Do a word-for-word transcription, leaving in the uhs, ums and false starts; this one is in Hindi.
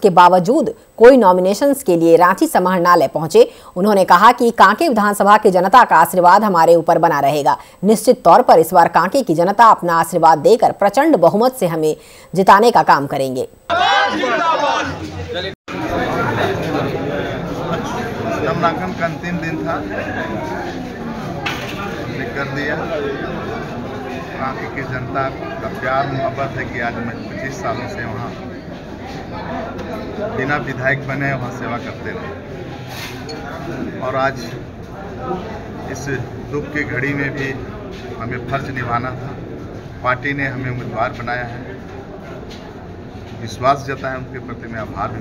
उसके बावजूद कोई नॉमिनेशंस के लिए रांची समाहरणालय पहुंचे। उन्होंने कहा कि कांके विधानसभा की जनता का आशीर्वाद हमारे ऊपर बना रहेगा। निश्चित तौर पर इस बार कांके की जनता अपना आशीर्वाद देकर प्रचंड बहुमत से हमें जिताने का काम करेंगे। नामांकन का अंतिम दिन था, कर दिया। कांके की जनता का प्यार मोहब्बत है कि आज मैं पच्चीस सालों से वहाँ बिना विधायक बने वहाँ सेवा करते रहे, और आज इस दुख की घड़ी में भी हमें फर्ज निभाना था। पार्टी ने हमें उम्मीदवार बनाया है, विश्वास जताया, उनके प्रति मैं आभार